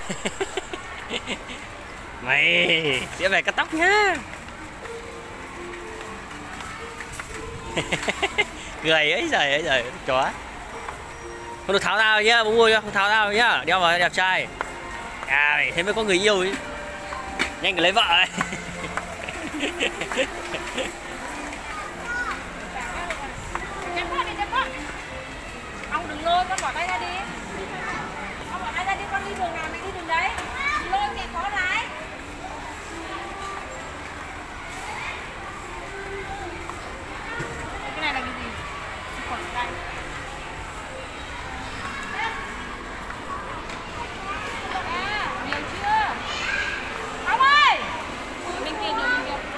Mày sẽ về cắt tóc nhá. Gầy ấy giời chó. Không được tháo ra nhá, bố vui không tháo ra nhá, đeo vào đẹp trai. À mày thế mới có người yêu ấy. Nhanh lấy vợ ấy. Ông đừng lôi, con bỏ tay ra đi. Con bỏ tay ra đi, con đi đường nào mày đi đường đấy. Lôi mẹ khó lái. Cái này là cái gì? Khuẩn tay. À, nhiều chưa? Ông ơi! Bên kia nhiều, bên kia.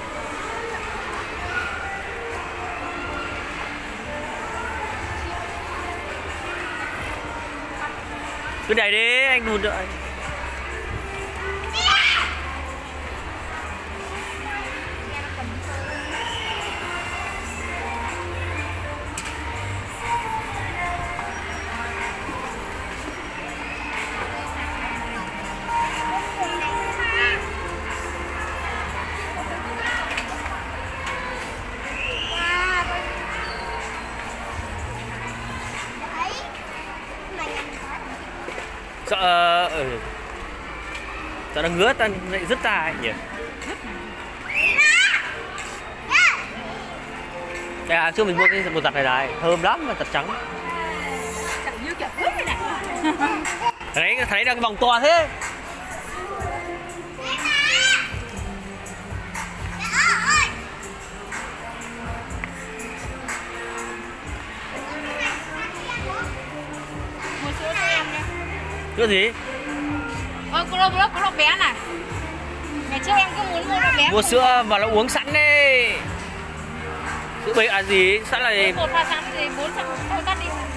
Cứ đẩy đi, anh đùn đợi. Sợ sợ nó ngứa ta lại dứt ra ấy nhỉ. À, trước mình mua cái bột giặt này thơm lắm mà giặt trắng. Như kiểu ướp này này. Thấy ra cái vòng to thế. Mua sữa cho em nha. Sữa gì? Có lộc bé này. Ngày trước em cứ muốn mua lộc bé. Mua sữa mà nó uống sẵn đi. Sữa bê à gì? Sẵn là gì? Một pha sẵn thì 400 thôi cắt đi.